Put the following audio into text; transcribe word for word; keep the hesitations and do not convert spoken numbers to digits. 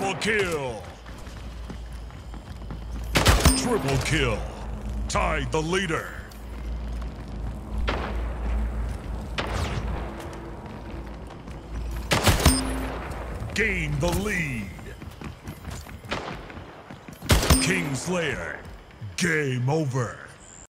Double kill. Triple kill. Tied the leader. Gain the lead. Kingslayer. Game over.